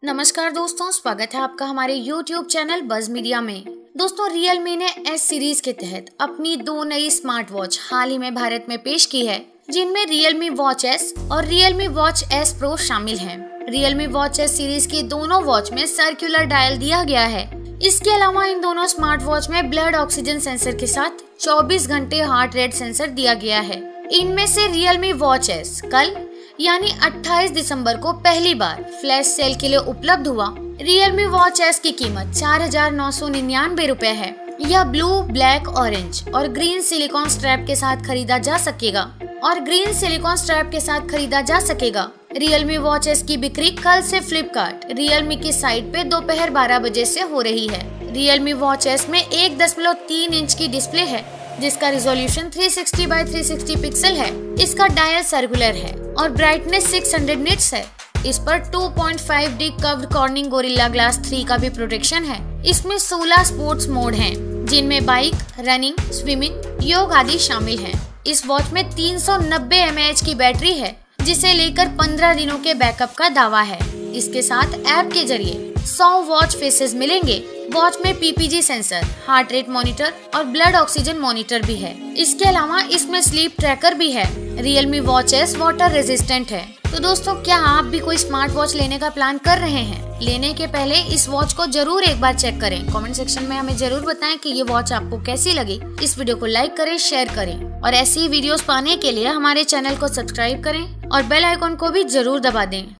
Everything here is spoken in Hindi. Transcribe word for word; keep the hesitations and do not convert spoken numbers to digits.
नमस्कार दोस्तों, स्वागत है आपका हमारे यूट्यूब चैनल बज मीडिया में। दोस्तों, Realme ने एस सीरीज के तहत अपनी दो नई स्मार्ट वॉच हाल ही में भारत में पेश की है, जिनमें Realme Watch S और Realme Watch S Pro शामिल हैं। Realme Watch S सीरीज की दोनों वॉच में सर्कुलर डायल दिया गया है। इसके अलावा इन दोनों स्मार्ट वॉच में ब्लड ऑक्सीजन सेंसर के साथ चौबीस घंटे हार्ट रेट सेंसर दिया गया है। इनमें से Realme Watch S कल यानी अट्ठाईस दिसंबर को पहली बार फ्लैश सेल के लिए उपलब्ध हुआ। Realme Watch S की कीमत चार हजार नौ सौ निन्यानवे रूपए है। यह ब्लू, ब्लैक, ऑरेंज और ग्रीन सिलिकॉन स्ट्रैप के साथ खरीदा जा सकेगा और ग्रीन सिलिकॉन स्ट्रैप के साथ खरीदा जा सकेगा। Realme Watch S की बिक्री कल से फ्लिपकार्ट Realme की साइट पे दोपहर बारह बजे से हो रही है। Realme Watch S में एक दशमलव तीन इंच की डिस्प्ले है, जिसका रिजोल्यूशन तीन सौ साठ बाय तीन सौ साठ पिक्सल है। इसका डायल सर्कुलर है और ब्राइटनेस छह सौ निट्स है। इस पर two point five D curved Corning Gorilla Glass three का भी प्रोटेक्शन है। इसमें सोलह स्पोर्ट्स मोड हैं, जिनमें बाइक, रनिंग, स्विमिंग, योग आदि शामिल हैं। इस वॉच में तीन सौ नब्बे एम ए एच की बैटरी है, जिसे लेकर पंद्रह दिनों के बैकअप का दावा है। इसके साथ ऐप के जरिए सौ वॉच फेसेस मिलेंगे। वॉच में P P G sensor, heart rate monitor और ब्लड ऑक्सीजन मॉनिटर भी है। इसके अलावा इसमें स्लीप ट्रैकर भी है। Realme Watch S water resistant है। तो दोस्तों, क्या आप भी कोई स्मार्ट वॉच लेने का प्लान कर रहे हैं? लेने के पहले इस वॉच को जरूर एक बार चेक करें। कमेंट सेक्शन में हमें जरूर बताएं कि ये वॉच आपको कैसी लगी। इस वीडियो को लाइक करें, शेयर करें और ऐसी ही वीडियोस पाने के लिए हमारे चैनल को सब्सक्राइब करें और बेल आइकॉन को भी जरूर दबा दें।